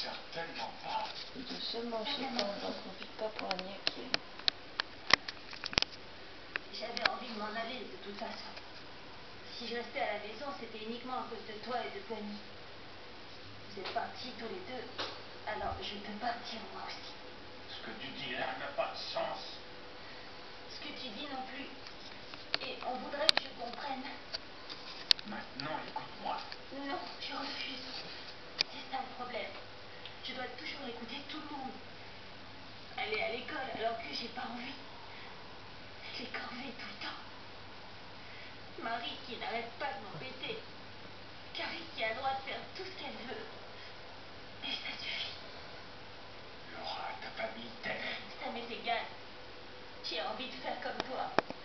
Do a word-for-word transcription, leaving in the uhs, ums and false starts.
Certainement pas. De seulement chez toi, on n'en profite pas pour un niaquer. J'avais envie de m'en aller de toute façon. Si je restais à la maison, c'était uniquement à cause de toi et de Bonnie. Vous êtes partis tous les deux, alors je peux partir moi aussi. Ce que tu dis là n'a pas de sens. Ce que tu dis non plus. Et on voudrait que je comprenne. Maintenant, écoute-moi. Non, je refuse. C'est ça le problème. Je dois toujours écouter tout le monde. Aller à l'école alors que j'ai pas envie. Les corvées tout le temps. Marie qui n'arrête pas de m'embêter. Carrie qui a le droit de faire tout ce qu'elle veut. Et ça suffit. Laura, ta famille t'aime. Ça m'est égal. J'ai envie de faire comme toi.